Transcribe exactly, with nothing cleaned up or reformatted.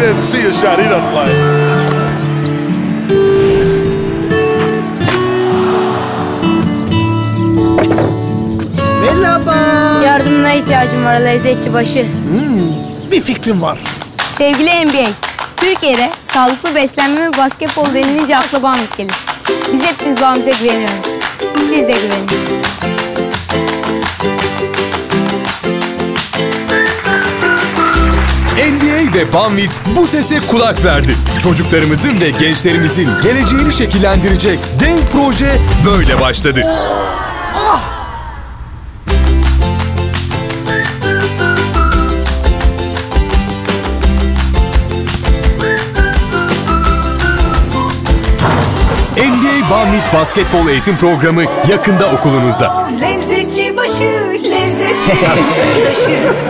didn't see a shot. He doesn't like it. Merhaba. Yardımına ihtiyacım var lezzetçi başı. Hmm, bir fikrim var. Sevgili N B A, Türkiye'de sağlıklı beslenme ve basketbol denilince akla Banvit gelir. Biz hepimiz Banvit'e güveniyoruz. Siz de güvenin. N B A ve Banvit bu sese kulak verdi. Çocuklarımızın ve gençlerimizin geleceğini şekillendirecek dev proje böyle başladı. Ah! N B A Banvit basketbol eğitim programı yakında okulunuzda. Lezzetçi başı, lezzetli sırdaşı.